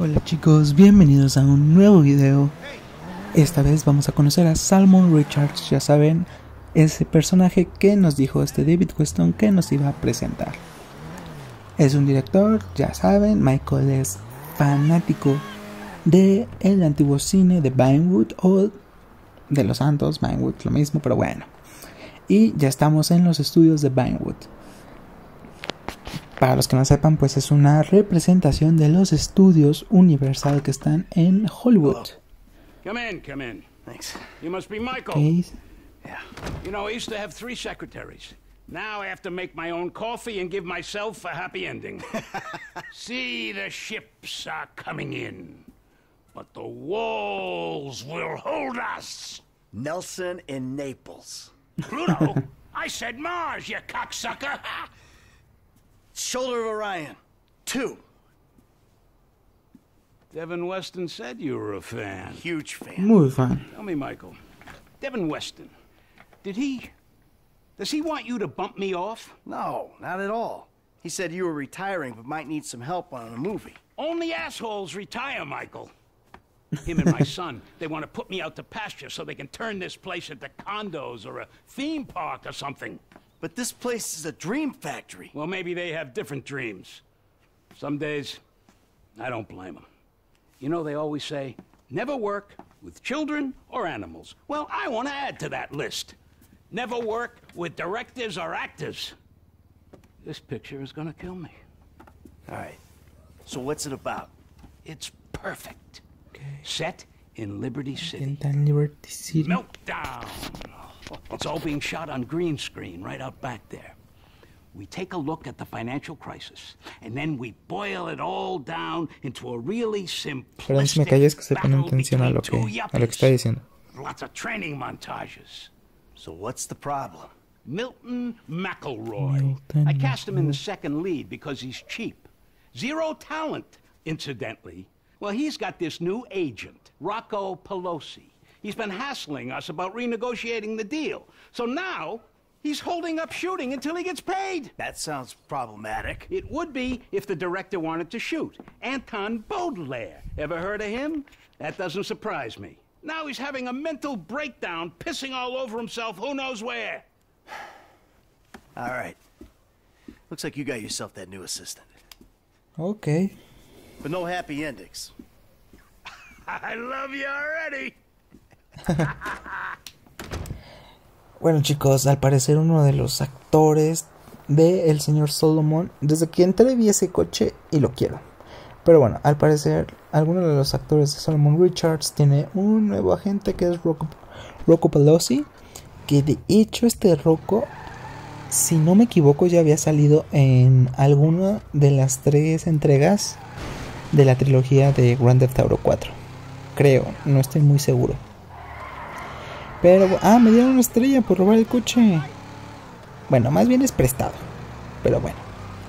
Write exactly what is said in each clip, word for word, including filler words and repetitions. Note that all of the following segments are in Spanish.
Hola chicos, bienvenidos a un nuevo video. Esta vez vamos a conocer a Salmon Richards, ya saben, ese personaje que nos dijo este David Weston que nos iba a presentar. Es un director, ya saben, Michael es fanático de el antiguo cine de Vinewood o de Los Santos, Vinewood, lo mismo, pero bueno. Y ya estamos en los estudios de Vinewood. Para los que no sepan, pues es una representación de los estudios Universal que están en Hollywood. Come in, come in. Thanks. You must be Michael. Okay. Yeah. You know, I used to have three secretaries. Now I have to make my own coffee and give myself a happy ending. See, the ships are coming in, but the walls will hold us. Nelson in Naples. Pluto? I said Mars, you cocksucker. Shoulder of Orion. Two. Devin Weston said you were a fan. Huge fan. Muy fan. Tell me, Michael, Devin Weston, did he... Does he want you to bump me off? No, not at all. He said you were retiring but might need some help on a movie. Only assholes retire, Michael. Him and my son, they want to put me out to pasture so they can turn this place into condos or a theme park or something. But this place is a dream factory. Well, maybe they have different dreams. Some days, I don't blame them. You know, they always say, never work with children or animals. Well, I want to add to that list. Never work with directors or actors. This picture is gonna kill me. All right. So what's it about? It's perfect. Okay. Set in Liberty City. En Liberty City. Meltdown. It's all being shot on green screen right out back there. We take a look at the financial crisis, and then we boil it all down into a really Pero si me calles que se simplistic ponen battle atención a lo que, between two a lo que está yuppies. diciendo. Lots of training montages. So what's the problem? Milton McElroy. Milton I cast him in the second lead because he's cheap. Zero talent, incidentally. Well, he's got this new agent, Rocco Pelosi. He's been hassling us about renegotiating the deal. So now, he's holding up shooting until he gets paid. That sounds problematic. It would be if the director wanted to shoot. Anton Baudelaire. Ever heard of him? That doesn't surprise me. Now he's having a mental breakdown, pissing all over himself who knows where. All right. Looks like you got yourself that new assistant. Ok. But no happy endings. I love you already. Bueno chicos, al parecer uno de los actores de El Señor Solomon, desde que entré vi ese coche y lo quiero. Pero bueno, al parecer alguno de los actores de Salmon Richards tiene un nuevo agente que es Rocco, Rocco Pelosi, que de hecho este Rocco, si no me equivoco, ya había salido en alguna de las tres entregas de la trilogía de Grand Theft Auto cuatro. Creo, no estoy muy seguro. Pero, ah, me dieron una estrella por robar el coche. Bueno, más bien es prestado. Pero bueno.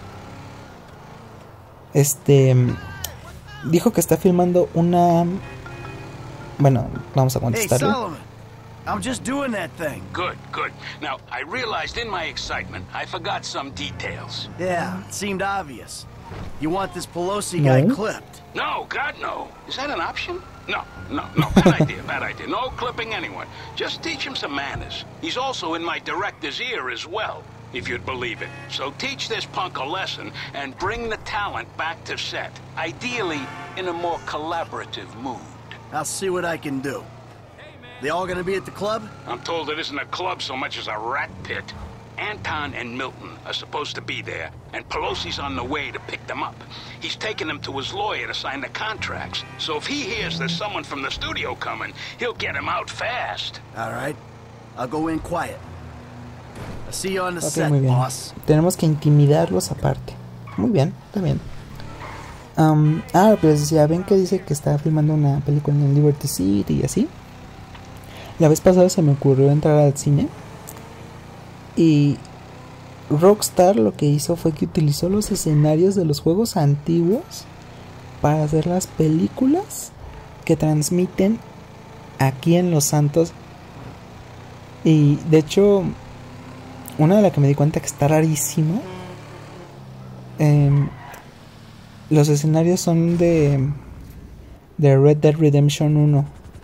Este... Dijo que está filmando una... Bueno, vamos a Hey, contestarle. Solomon. I'm just doing that thing. Good, good. Now, I realized in my excitement, I forgot some details. Yeah, it seemed obvious. You want this Pelosi No. guy clipped. No, God, no. Is that an option? No, no, no. Bad idea, bad idea. No clipping anyone. Just teach him some manners. He's also in my director's ear as well, if you'd believe it. So teach this punk a lesson and bring the talent back to set. Ideally, in a more collaborative mood. I'll see what I can do. They all gonna be at the club? I'm told it isn't a club so much as a rat pit. Anton and Milton are supposed to be there, and Pelosi's on the way to pick them up. He's taking them to his lawyer to sign the contracts. So if he hears there's someone from the studio coming, he'll get him out fast. All right. I'll go in quiet. I'll see you on the Ok, set, muy bien. boss. Tenemos que intimidarlos aparte. Muy bien, está bien. Um, ah, pues decía, ven que dice que está filmando una película en Liberty City y así. La vez pasada se me ocurrió entrar al cine. Y Rockstar lo que hizo fue que utilizó los escenarios de los juegos antiguos para hacer las películas que transmiten aquí en Los Santos. Y de hecho, una de las que me di cuenta que está rarísimo, eh, los escenarios son de de Red Dead Redemption uno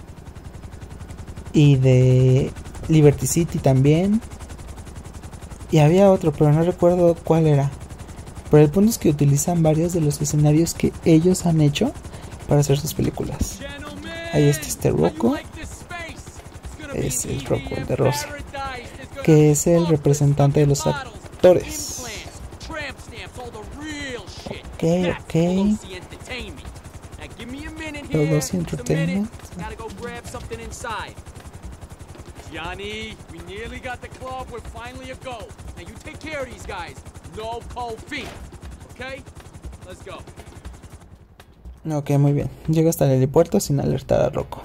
y de Liberty City también. Y había otro, pero no recuerdo cuál era. Pero el punto es que utilizan varios de los escenarios que ellos han hecho para hacer sus películas. Ahí está este Rocco. Es el Rocco, el de Rosa, que es el representante de los actores. Ok, ok. Todos Entertainment. Johnny, we nearly got the club. We're finally a go. Now you take care of these guys. No cold feet. Okay? Let's go. Ok, muy bien. Llega hasta el helipuerto sin alertar a Rocco.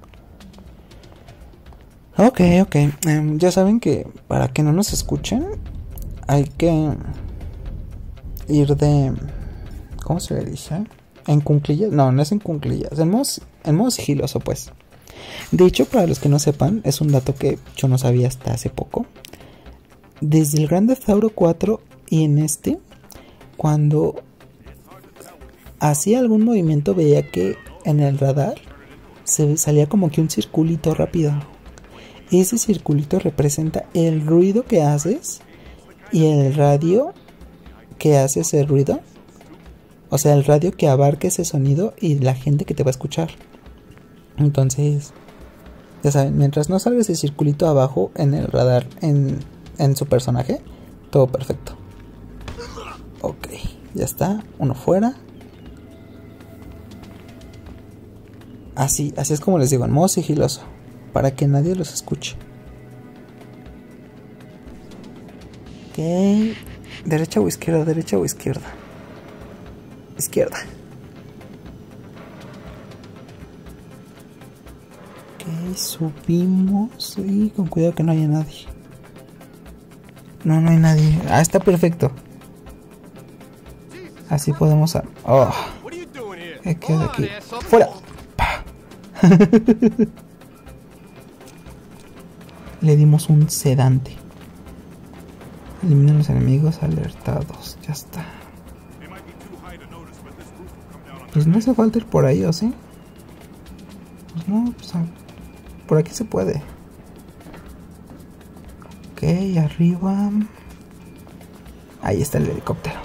Ok, ok. Um, ya saben que para que no nos escuchen hay que ir de... ¿Cómo se le dice? ¿En cunclillas? No, no es en cunclillas. En modo, en modo sigiloso, pues. De hecho, para los que no sepan, es un dato que yo no sabía hasta hace poco. Desde el Grand Theft Auto cuatro y en este, cuando hacía algún movimiento, veía que en el radar se salía como que un circulito rápido. Ese circulito representa el ruido que haces y el radio que hace ese ruido. O sea, el radio que abarca ese sonido y la gente que te va a escuchar. Entonces, ya saben, mientras no salga ese circulito abajo en el radar en, en su personaje, todo perfecto. Ok, ya está, uno fuera. Así, así es como les digo, en modo sigiloso, para que nadie los escuche. Ok, derecha o izquierda, derecha o izquierda. Izquierda. Ok, subimos y con cuidado que no haya nadie. No, no hay nadie. Ah, está perfecto. Así podemos... A... Oh. ¿Qué queda aquí? ¡Fuera! Le dimos un sedante. Elimina los enemigos alertados. Ya está. Pues no hace falta ir por ahí, ¿o sí? Pues no, pues por aquí se puede. Ok, arriba. Ahí está el helicóptero.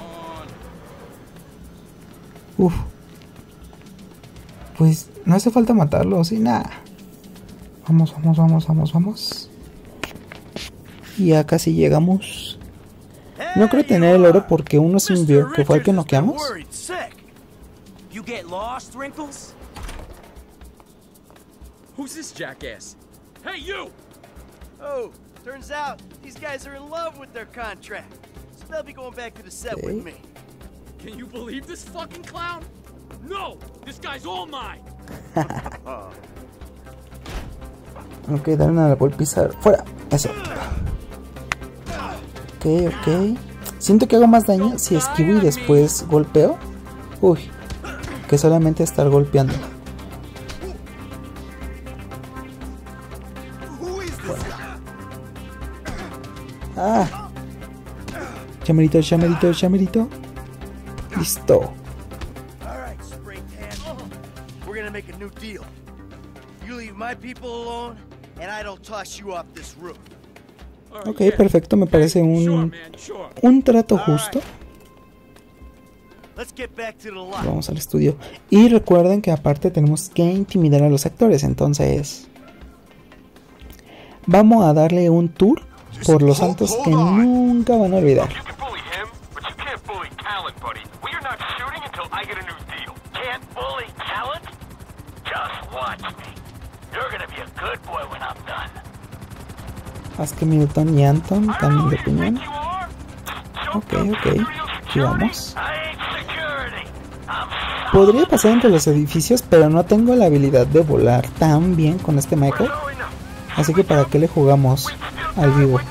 Uf. Pues no hace falta matarlo, ¿sí? Nada. Vamos, vamos, vamos, vamos, vamos. Y ya casi llegamos. No creo tener el oro porque uno se envió, que fue el que noqueamos. You get lost, Wrinkles? Who's this jackass? Hey, you! Oh, turns out these guys are in love with their contract. So they'll be going back to the set okay. with me. Can you believe this fucking clown? No! This guy's all mine! Ok, dale una golpizar. ¡Fuera! Eso. Ok, ok. Siento que hago más daño si esquivo y después golpeo. Uy. Que solamente estar golpeando. Ah. Chamerito, chamerito, chamerito. Listo. Ok, perfecto, me parece un un trato justo. Vamos al estudio. Y recuerden que aparte tenemos que intimidar a los actores. Entonces vamos a darle un tour por los santos que nunca van a olvidar. Haz que Milton y Anton también de opinión. Ok, ok. Aquí vamos. Podría pasar entre los edificios, pero no tengo la habilidad de volar tan bien con este Michael. Así que para qué le jugamos al vivo.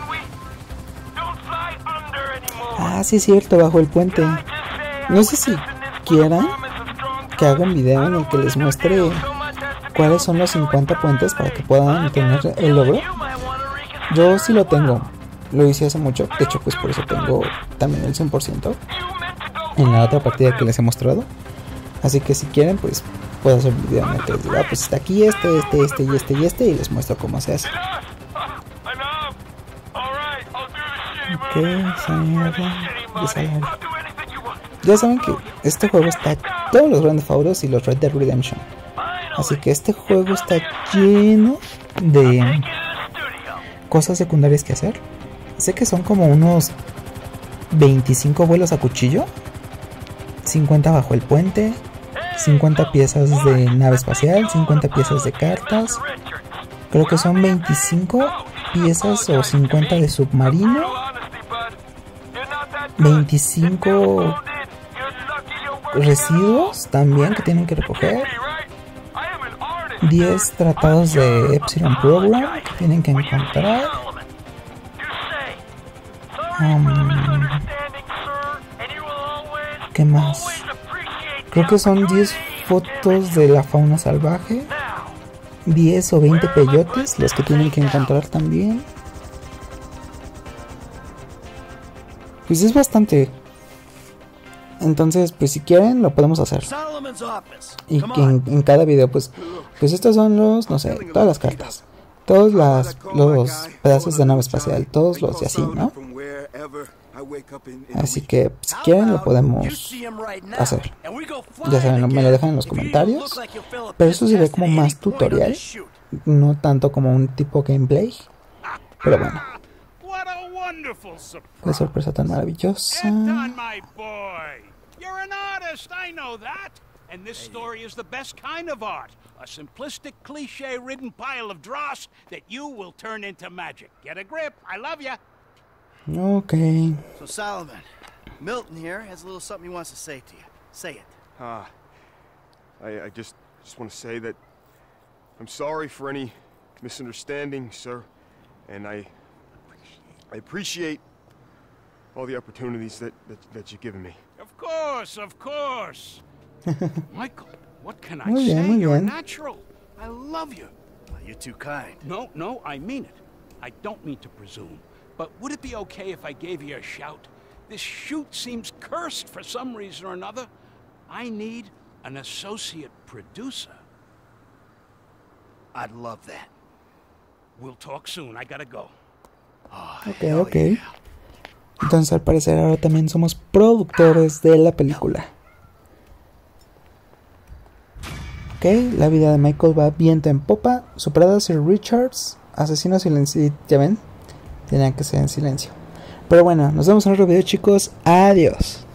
Ah, sí es cierto, bajo el puente. No sé si quieran que haga un video en el que les muestre cuáles son los cincuenta puentes para que puedan tener el logro. Yo sí lo tengo. Lo hice hace mucho. De hecho, pues por eso tengo también el cien por ciento en la otra partida que les he mostrado. Así que si quieren, pues puedo hacer un video en el que les diga, ah, pues está aquí este, este, este y este y este, y les muestro cómo se hace. Ok, esa mierda de salario. Ya saben que este juego está todos los Grand Theft Autos y los Red Dead Redemption. Así que este juego está lleno de cosas secundarias que hacer. Sé que son como unos veinticinco vuelos a cuchillo, cincuenta bajo el puente, cincuenta piezas de nave espacial, cincuenta piezas de cartas. Creo que son veinticinco piezas o cincuenta de submarino, veinticinco residuos también que tienen que recoger, diez tratados de Epsilon Program que tienen que encontrar. Um, ¿Qué más? Creo que son diez fotos de la fauna salvaje, diez o veinte peyotes los que tienen que encontrar también. Pues es bastante. Entonces, pues si quieren lo podemos hacer. Y que en, en cada video, pues, pues estos son los, no sé, todas las cartas, todos las, los pedazos de nave espacial, todos los y así, ¿no? Así que si quieren lo podemos hacer. Ya saben, me lo dejan en los comentarios. Pero eso sería como más tutorial, no tanto como un tipo gameplay. Pero bueno, qué sorpresa tan maravillosa. You're an artist, I know that. And this story is the best kind of art. A simplistic, cliche-ridden pile of dross that you will turn into magic. Get a grip. I love ya. Okay. So Solomon, Milton here has a little something he wants to say to you. Say it. Ah, uh, I, I just just want to say that I'm sorry for any misunderstanding, sir, and I I appreciate all the opportunities that that, that you've given me. Of course, of course. Michael, what can I muy say? Bien, muy You're bien. natural. I love you. Well, you're too kind. No, no, I mean it. I don't mean to presume. But would it be okay if I gave you a shout? This shoot seems cursed for some reason or another. I need an associate producer. I'd love that. We'll talk soon. I gotta go. Oh, Ok, hell ok. yeah. Entonces al parecer ahora también somos productores de la película. Ok, la vida de Michael va viento en popa. Superada Sir Richards. Asesino silencio. Ya ven, tenían que ser en silencio. Pero bueno, nos vemos en otro video, chicos. Adiós.